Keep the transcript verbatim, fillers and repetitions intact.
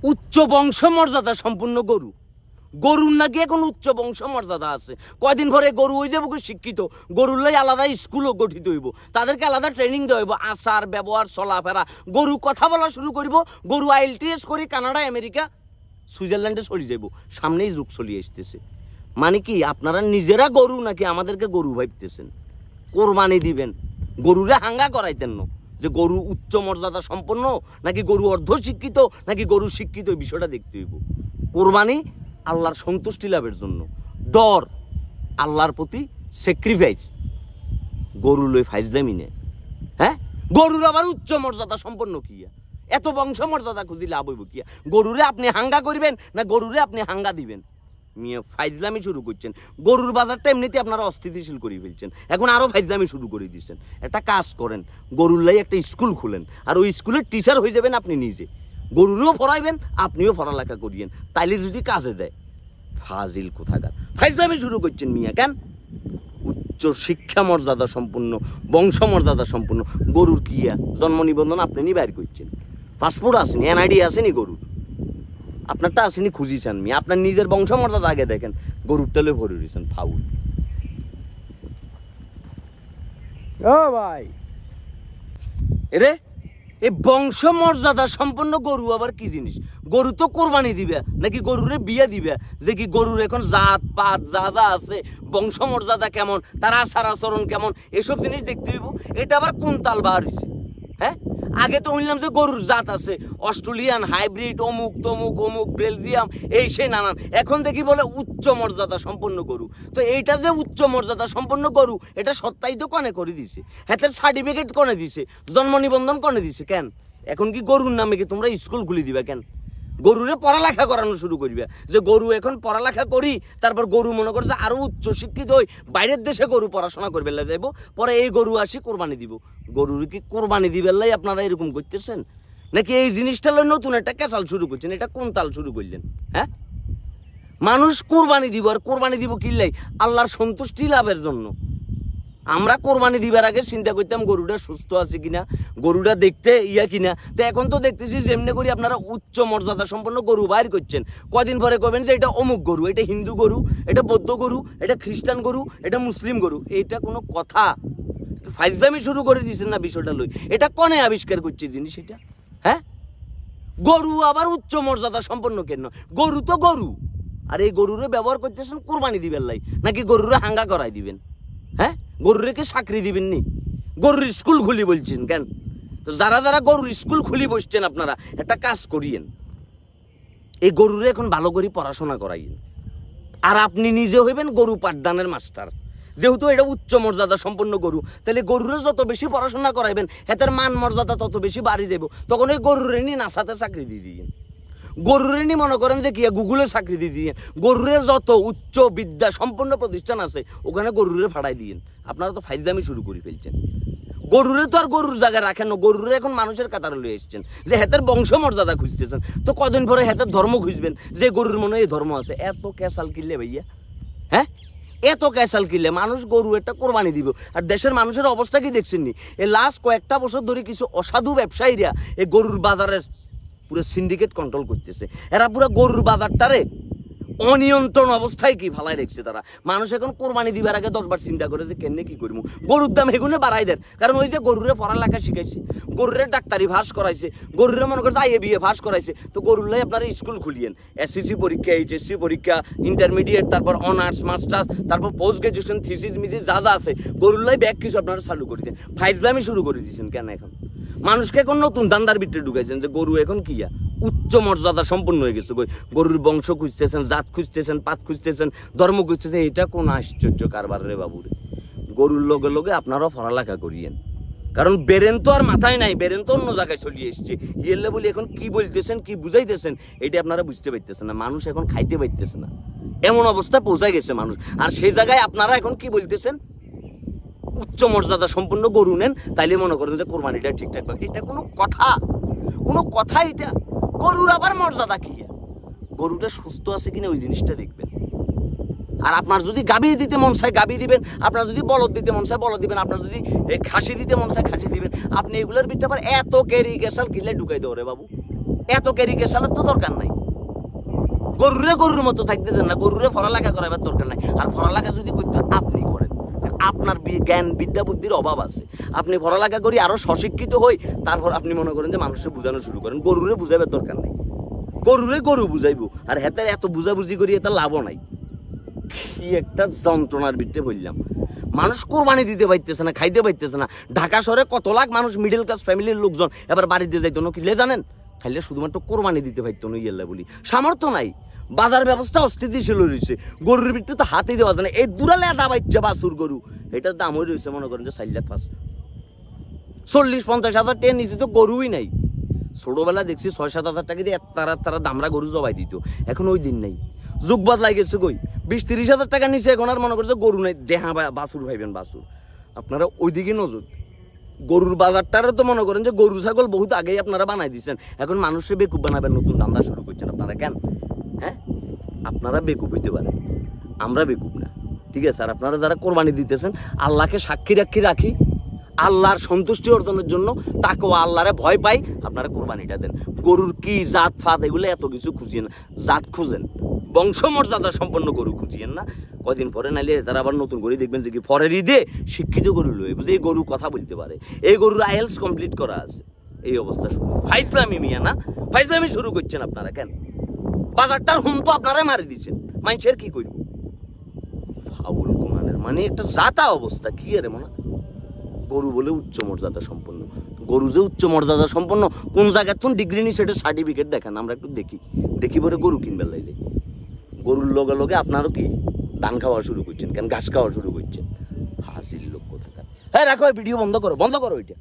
উচ্চ বংশ মর্যাদা সম্পূর্ণ গরু। গরুর নাকি এখন উচ্চ বংশ মর্যাদা আছে। কয়দিন পরে গরু হয়ে যাবো শিক্ষিত, গরুর লাই আলাদা স্কুলও গঠিত হইব, তাদেরকে আলাদা ট্রেনিং দেওয়া হইব, আচার ব্যবহার চলাফেরা। গরু কথা বলা শুরু করব, গরু আইএলটিএস করে কানাডা আমেরিকা সুইজারল্যান্ডে চলে যাইব। সামনেই যুগ চলিয়ে আসতেছে। মানে কি আপনারা নিজেরা গরু নাকি আমাদেরকে গরু ভাবতেছেন? কোরবানি দিবেন, গরুরে হাঙ্গা করাইতেন না যে গরু উচ্চ মর্যাদা সম্পন্ন নাকি গরু অর্ধ শিক্ষিত নাকি গরু শিক্ষিত, এই বিষয়টা দেখতে হইব। কোরবানি আল্লাহর সন্তুষ্টি লাভের জন্য, ডর আল্লাহর প্রতি স্যাক্রিফাইস। গরু লই ফাইজলামি নে, হ্যাঁ? গরুর আবার উচ্চ মর্যাদা সম্পন্ন কিয়া, এত বংশ মর্যাদা খুঁজি লাভ হইব কিয়া? গরুরে আপনি হাঙ্গা করবেন না গরুরে আপনি হাঙ্গা দিবেন? মিয়া ফাইজলামি শুরু করছেন। গরুর বাজারটা এমনিতে আপনারা অস্থিতিশীল করে ফেলছেন, এখন আরো ফাইজলামি শুরু করে দিচ্ছেন। একটা কাজ করেন, গরুর লাই একটা স্কুল খুলেন, আর ওই স্কুলের টিচার হয়ে যাবেন আপনি নিজে। গরুরও পড়াইবেন, আপনিও পড়ালেখা করিয়েন, তাইলে যদি কাজে দেয়। ফাজিল কোথাকার ফাইজলামি শুরু করছেন মিয়া। কেন? উচ্চ শিক্ষা মর্যাদা সম্পূর্ণ, বংশ মর্যাদা সম্পূর্ণ গরুর কিয়া জন্ম নিবন্ধন আপনি নি বাইর করছেন, পাসপোর্ট আসেনি, এনআইডি আসেনি গরুর, আপনারটা আসেনি, খুঁজিছেন মিয়া। আপনার নিজের বংশ মর্যাদা আগে দেখেন, গরুর তেলে ভরে দিয়েছেন ফাউল। ও ভাই এরে এই বংশ মর্যাদা সম্পন্ন গরু আবার কি জিনিস? গরু তো কোরবানি দিবে নাকি গরুরে বিয়ে দিবে? যে কি গরুর এখন জাত পাত যা যা আছে, বংশ মর্যাদা কেমন, তার আচার আচরণ কেমন, এসব জিনিস দেখতে হইব। এটা আবার কোন তাল বার হয়েছে? হ্যাঁ, আগে তো শুনলাম যে গরুর জাত আছে, অস্ট্রেলিয়ান হাইব্রিড, অমুক তমুক অমুক বেলজিয়াম, এই সেই নানান। এখন দেখি বলে উচ্চ মর্যাদা সম্পন্ন গরু। তো এইটা যে উচ্চ মর্যাদা সম্পন্ন গরু, এটা সত্যায়িত কনে করে দিছে? হাতের সার্টিফিকেট কনে দিছে? জন্ম নিবন্ধন কনে দিছে? কেন এখন কি গরুর নামে কি তোমরা স্কুল খুলে দিবা? কেন গরুরে পড়ালেখা করানো শুরু করবে? যে গরু এখন পড়ালেখা করি, তারপর গরু মনে করছে আরো উচ্চ শিক্ষিত হই, বাইরের দেশে গরু পড়াশোনা করবে যাইব, পরে এই গরু আসি কোরবানি দিব। গরুর কি কোরবানি দিবে লাই আপনারা এরকম করতেছেন? নাকি এই জিনিসটা নতুন একটা ক্যাচাল শুরু করছেন? এটা কোন তাল শুরু করলেন? হ্যাঁ, মানুষ কোরবানি দিব, আর কোরবানি দিব কিল্লাই আল্লাহর সন্তুষ্টি লাভের জন্য। আমরা কোরবানি দিবার আগে চিন্তা করতাম গরুটা সুস্থ আছে কিনা, গরুটা দেখতে ইয়া কিনা। তো এখন তো দেখতেছি যেমনি করি আপনারা উচ্চ মর্যাদা সম্পন্ন গরু বাইর করছেন, কদিন পরে কবেন যে এটা অমুক গরু, এটা হিন্দু গরু, এটা বৌদ্ধ গরু, এটা খ্রিস্টান গরু, এটা মুসলিম গরু। এইটা কোনো কথা? ফাইজলামি শুরু করে দিচ্ছেন না বিষয়টা লই? এটা কনে আবিষ্কার করছে জিনিস এটা? হ্যাঁ, গরু আবার উচ্চ মর্যাদা সম্পন্ন কেন? গরু তো গরু, আর এই গরুরে ব্যবহার করতেছেন কোরবানি দিবেন লাই নাকি গরুরে হাঙ্গা করাই দিবেন? হ্যাঁ, গরুরে কি চাকরি দিবেন নি? গরুর স্কুল খুলি বলছেন কেন? তো যারা যারা গরুর স্কুল খুলি বসছেন আপনারা একটা কাজ করিয়েন, এই গরুরে এখন ভালো করে পড়াশোনা করাইয়েন, আর আপনি নিজে হইবেন গরু পাঠদানের মাস্টার। যেহেতু এটা উচ্চ মর্যাদা সম্পন্ন গরু, তাহলে গরুরে যত বেশি পড়াশোনা করাইবেন এদের মান মর্যাদা তত বেশি বাড়ি যাব। তখন ওই গরুরে নিয়ে নাসাতে চাকরি দিয়ে দিয়েন, গরুরে নিয়ে মনে করেন যে কি গুগলে চাকরি দিয়ে দিয়ে, গরুরে যত উচ্চ বিদ্যা সম্পন্ন প্রতিষ্ঠান আছে ওখানে গরুরে ফাড়াই দিয়েন। আপনারা তো ফাইজলামি শুরু করে ফেলছেন। গরুরে তো আর গরুর জায়গায় রাখেন না, গরুরে এখন মানুষের কাতারে লয়ে এসছেন যে হেতের বংশ মর্যাদা খুঁজতেছেন। তো কদিন পরে হেতের ধর্ম খুঁজবেন যে গরুর মনে এই ধর্ম আছে। এত ক্যাসাল কিনলে ভাইয়া, হ্যাঁ এত ক্যাসাল কিনলে মানুষ গরু একটা কোরবানি দিব। আর দেশের মানুষের অবস্থা কি দেখছেন নি? এই লাস্ট কয়েকটা বছর ধরে কিছু অসাধু ব্যবসায়ীরা এই গরুর বাজারের পুরো সিন্ডিকেট কন্ট্রোল করতেছে। এরা পুরো গরুর বাজারটারে অনিয়ন্ত্রণ অবস্থায় কি ভালাই রেখেছে তারা। মানুষ এখন কোরবানি দিবার আগে দশ বার চিন্তা করে যে কেন কি করবো, গরুর দাম এগুলো বাড়াই দেন। কারণ ওই যে গরুরে পড়ালেখা শিখাইছে, গরুরে ডাক্তারি ভাস করাইছে, গরুরে মনে করছে আইএ বিএ ভাস করাইছে। তো গরুর লাই আপনারা স্কুল খুলিয়েন, এসএসসি পরীক্ষা, এইচএসসি পরীক্ষা, ইন্টারমিডিয়েট, তারপর অনার্স মাস্টার্স, তারপর পোস্ট গ্রাজুয়েশন, থিসিস মিসিস যা যা আছে গরুর লাই ব্যাগ কিছু আপনারা চালু করে দেন। ফাইজলামি শুরু করে দিয়েছেন কেন? এখন মানুষকে এখন নতুন দান্দার ভিতরে ঢুকাইছেন যে গরু এখন কিয়া উচ্চ মর্যাদা সম্পন্ন হয়ে গেছে। গরুর বংশ খুঁজতেছেন, জাত খুঁজতেছেন, পাত খুঁজতেছেন, ধর্ম খুঁজতেছেন। এটা কোন আশ্চর্য কারবার রে বাবুরে। গরুর লগে লগে আপনারাও পড়ালেখা করিয়েন, কারণ বেরেন তো আর মাথায় নাই, বেরেন তো অন্য জায়গায় চলিয়ে এসছে। ইয়েলে বলি এখন কি বলতেছেন, কি বুঝাইতেছেন এটা আপনারা বুঝতে পারতেছেন না। মানুষ এখন খাইতে পারতেছে না, এমন অবস্থায় পৌঁছায় গেছে মানুষ। আর সেই জায়গায় আপনারা এখন কি বলতেছেন? উচ্চ মর্যাদা সম্পন্ন গরু নেন, তাইলে মনে করেন যে কোরবানিটা ঠিকঠাক। এটা কোনো কথা? কোনো কথা এটা? গরুর আবার মর্যাদা কি? গরুটা সুস্থ আছে কিনা ওই জিনিসটা দেখবেন। আর আপনার যদি গাভী দিতে মন চায় গাভী দিবেন, আপনার যদি বলদ দিতে মন চায় বলদ দিবেন, আপনার যদি খাসি দিতে মন চায় খাসি দিবেন। আপনি এগুলোর ভিতরে আবার এত ক্যারি ক্যাসাল কিলে ঢুকাই দেওয়া রে বাবু। এত ক্যারিকেশনের তো দরকার নাই। গরুরে গরুর মতো থাকতে দেন না, গরুরে পড়ালেখা করাবার দরকার নাই। আর পড়ালেখা যদি করতে আপনি করেন, আপনার জ্ঞান বিদ্যা বুদ্ধির অভাব আছে, আপনি পড়ালেখা করি আরো সশিক্ষিত হই, তারপর আপনি মনে করেন যে মানুষের বোঝানো শুরু করেন। গরুরে বুঝাইবার দরকার নাই, গরুরে গরু বুঝাইবো। আর হেতার এত বুঝাবুঝি করি এত লাভও নাই। কি একটা যন্ত্রণার ভিতরে বললাম, মানুষ কোরবানি দিতে পারতেছে না, খাইতে পারতেছে না। ঢাকা শহরে কত লাখ মানুষ মিডল ক্লাস ফ্যামিলির লোকজন এবার বাড়িতে যাইতো না, কিলে জানেন? খাইলে শুধুমাত্র কোরবানি দিতে পারতো না, ইয়েল্লা বলি সামর্থ্য নাই। বাজার ব্যবস্থা অস্থিতিশীল রয়েছে, গরুর ভিতরে তো হাতে দেওয়া যায় না। এই দুরালে আদা বাচ্চা বাছুর গরু, এটার দাম হয়ে রয়েছে মনে করেন যে চার লাখ পাঁচ, চল্লিশ পঞ্চাশ হাজার টাকা নিচে তো গরুই নাই। ছোটবেলা দেখছি ছয় সাত হাজার টাকা দিয়ে তারা তারা দামরা গরু জবাই দিত, এখন ওই দিন নাই। যুগ বদলাই গেছে কই, বিশ তিরিশ হাজার টাকা নিচে এখন আর মনে করছে গরু নাই। দেহা বাছুর ভাইবেন বাছুর, আপনারা ওইদিকে নজর। গরুর বাজারটারে তো মনে করেন যে গরু ছাগল বহুত আগেই আপনারা বানাই দিচ্ছেন, এখন মানুষে বেকুব বানাবেন, নতুন ধান্দা শুরু করছেন আপনারা। কেন? হ্যাঁ, আপনারা বেকুব হইতে পারেন, আমরা বেকুব না, ঠিক আছে? আর আপনারা যারা কোরবানি দিতেছেন, আল্লাহকে সাক্ষী রাখি রাখি আল্লাহর সন্তুষ্টি অর্জনের জন্য, তাকে আল্লাহরে ভয় পাই, আপনারা কোরবানিটা দেন। গরুর কি জাত ফাত এগুলো এত কিছু খুঁজিয়েন, জাত খুঁজেন, বংশমর্যাদা সম্পন্ন গরু খুঁজিয়েন না। কদিন পরে নাইলে তারা আবার নতুন করে দেখবেন যে কি পরের ঈদে শিক্ষিত গরু লয়ে বুঝে এই গরু কথা বলতে পারে, এই গরুর আইএলস কমপ্লিট করা আছে। এই অবস্থা শুরু ফাইজলামি মিয়া না, ফাইজলামি শুরু করছেন আপনারা। কেন? বাজারটার হুম তো আপনারাই মারি দিচ্ছেন, মানুষের কি করব? ফাউল কোরআনের মানে একটা জাতা অবস্থা। কি আরে মনে গরু বলে উচ্চ মর্যাদা সম্পন্ন, গরু যে উচ্চ মর্যাদা সম্পন্ন কোন জায়গায় কোন ডিগ্রি নি সেটা সার্টিফিকেট দেখান, আমরা একটু দেখি। দেখি পরে গরু কিনবার লাগে। গরুর লগে লগে আপনারও কি ধান খাওয়া শুরু করছেন, কেন ঘাস খাওয়া শুরু করছেন? হাসির লোক কোথাকার। হ্যাঁ রাখো, ভিডিও বন্ধ করো, বন্ধ করো ওইটা।